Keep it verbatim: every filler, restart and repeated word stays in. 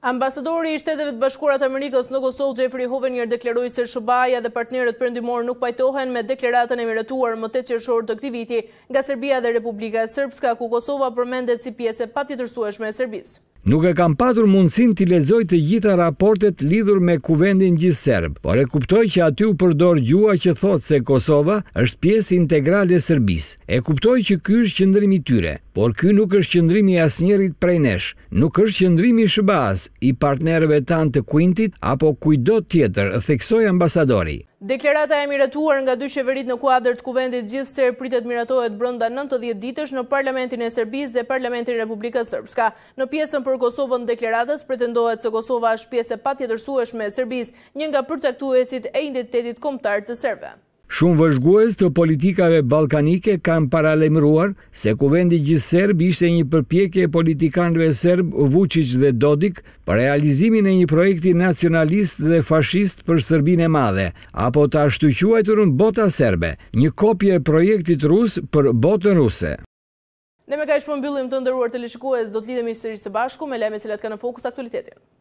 Ambasadori i Shteteve të Bashkuara të Amerikës në Kosovë, Jeffrey Hovenier, deklaroi se S B A-ja dhe partnerët perëndimor nuk pajtohen me deklaratën e miratuar më tetë qershor të këtij viti nga Serbia dhe Republika e Srpska, ku Kosova përmendet si pjesë e patjetërsueshme e Serbisë. Nuk e kam patur mundësinë t'i lexoj të gjitha raportet lidhur me Kuvendin gjithë serb, por e kuptoj që aty u përdor gjua që thotë se Kosova është pjesë integrale e Serbisë. E kuptoj që ky është qëndrimi i tyre, por ky nuk është qëndrimi i asnjërit prej nesh, nuk është qëndrimi i S B A-s, i partnerëve tanë të Quintit apo kujdo tjetër, theksoi ambasadori. Deklarata e miratuar nga dy qeverit në kuadër të Kuvendit gjithë serb pritet miratohet brenda nëntëdhjetë ditësh në Parlamentin e Serbisë dhe Parlamentin e Republikës Srpska. Në pjesën për Kosovën deklaratës pretendohet se Kosova është pjesë e patjetërsueshme e Serbisë, një nga përcaktuesit e identitetit kombëtar të serbëve. Shumë vëzhgues të politikave ballkanike kanë paralajmëruar se Kuvendi gjithë serb ishte një përpjekje e politikanëve serb Vučić dhe Dodik për realizimin e një projekti nacionalist dhe fashist për Serbinë e Madhe, apo të ashtu quajturën bota serbe, një kopje e projektit rus për botën ruse. Ne me kaq po mbyllim, të nderuar teleshikues, do të lidhemi sërish së bashku me lajmet që kanë në fokus aktualitetin.